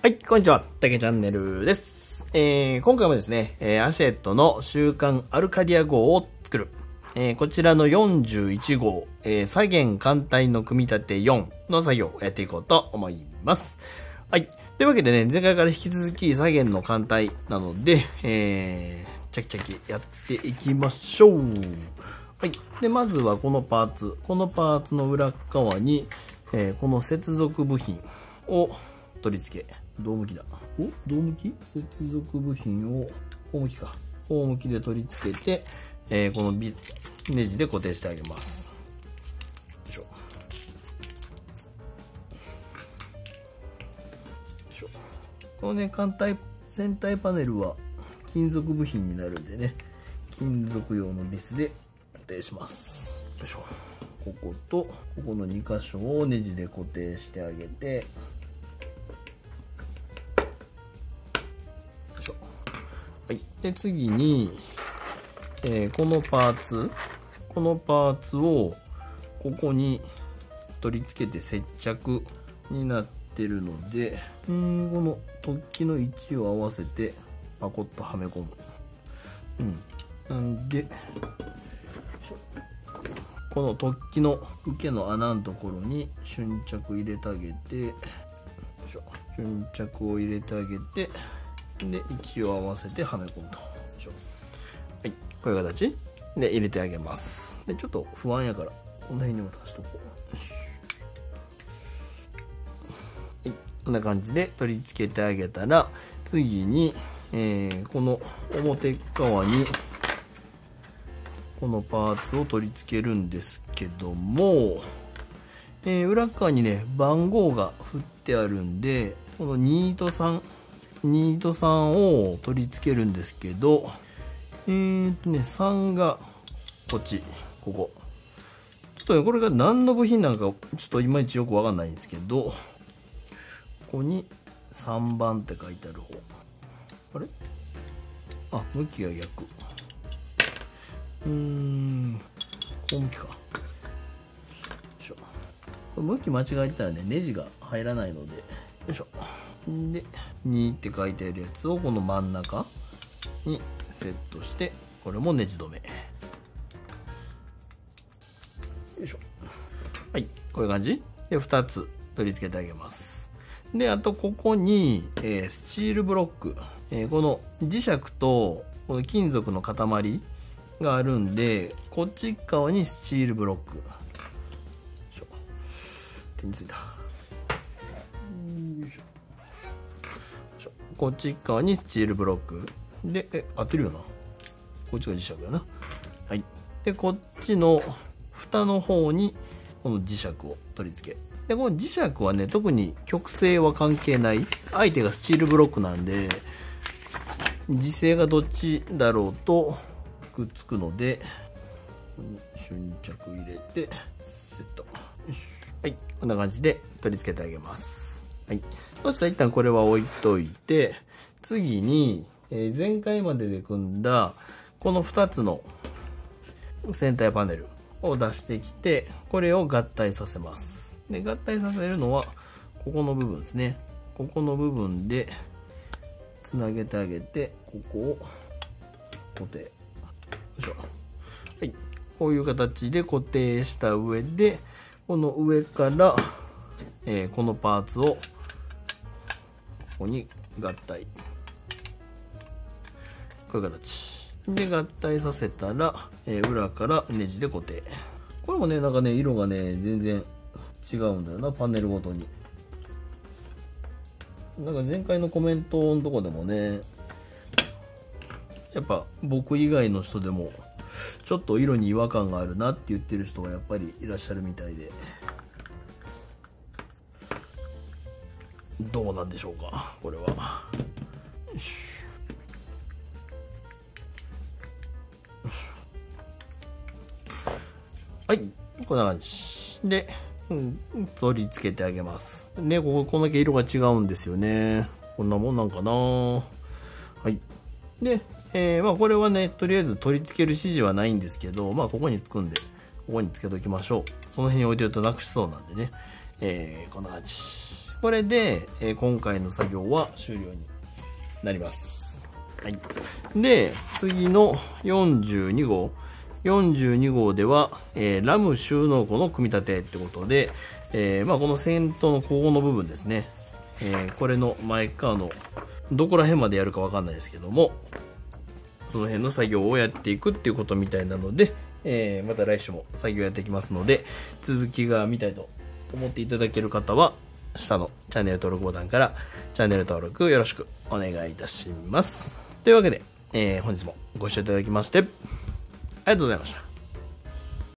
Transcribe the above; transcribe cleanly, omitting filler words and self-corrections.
はい、こんにちは。たけチャンネルです。今回もですね、アシェットの週刊アルカディア号を作る。こちらの41号、左舷艦隊の組み立て4の作業をやっていこうと思います。はい。というわけでね、前回から引き続き左舷の艦隊なので、チャキチャキやっていきましょう。はい。で、まずはこのパーツの裏側に、この接続部品を取り付け、胴向きだ。胴向き？接続部品を、方向きか。方向きで取り付けて、このネジで固定してあげます。よいしょ。よいしょ。このね、船体パネルは金属部品になるんでね、金属用のビスで固定します。よいしょ。こことここの2箇所をネジで固定してあげて、はい、で次に、このパーツをここに取り付けて接着になってるので、この突起の位置を合わせてパコッとはめ込む。なんでこの突起の受けの穴のところに瞬着入れてあげて、瞬着を入れてあげて、で位置を合わせてはめ込むと。はい、こういう形で入れてあげます。でちょっと不安やからこの辺にも足しとこう。はい、こんな感じで取り付けてあげたら、次に、この表側にこのパーツを取り付けるんですけども、裏側にね番号が振ってあるんで、この2と3を取り付けるんですけど、3がこっち、ここ。ちょっとね、これが何の部品なのか、ちょっといまいちよくわかんないんですけど、ここに3番って書いてある方。あれ？あ、向きが逆。こう向きか。向き間違えてたらね、ネジが入らないので、よいしょ。で、2って書いてあるやつをこの真ん中にセットして、これもネジ止め。よいしょ。はい、こういう感じで2つ取り付けてあげます。で、あとここに、スチールブロック、この磁石とこの金属の塊があるんで、こっち側にスチールブロック。よいしょ。手についた。こっち側にスチールブロックで、合ってるよな。こっちが磁石やな。はい。で、こっちの蓋の方にこの磁石を取り付け。で、この磁石はね、特に極性は関係ない。相手がスチールブロックなんで、磁性がどっちだろうとくっつくので、瞬着入れて、セット。はい。こんな感じで取り付けてあげます。はい。そしたら一旦これは置いといて、次に、前回までで組んだこの2つの船体パネルを出してきて、これを合体させます。で、合体させるのはここの部分ですね。ここの部分でつなげてあげて、ここを固定。よいしょ。はい。こういう形で固定した上で、この上から、このパーツをここに合体。こういう形で合体させたら、裏からネジで固定。これもね、なんかね、色がね、全然違うんだよな、パネルごとに。なんか前回のコメントのとこでもね、やっぱ僕以外の人でもちょっと色に違和感があるなって言ってる人がやっぱりいらっしゃるみたいで、どうなんでしょうか、これは。よし。はい、こんな感じで、取り付けてあげます。ね、こんだけ色が違うんですよね。こんなもんなんかな。はい。で、これはね、とりあえず取り付ける指示はないんですけど、ここにつくんで、ここにつけておきましょう。その辺に置いてるとなくしそうなんでね。こんな感じ。 これで、今回の作業は終了になります。はい。で、次の42号。42号では、ラム収納庫の組み立てってことで、この先頭のここの部分ですね。これの前側のどこら辺までやるかわかんないですけども、その辺の作業をやっていくっていうことみたいなので、また来週も作業やっていきますので、続きが見たいと思っていただける方は、下のチャンネル登録ボタンからチャンネル登録よろしくお願いいたします。というわけで、本日もご視聴いただきまして、ありがとうございました。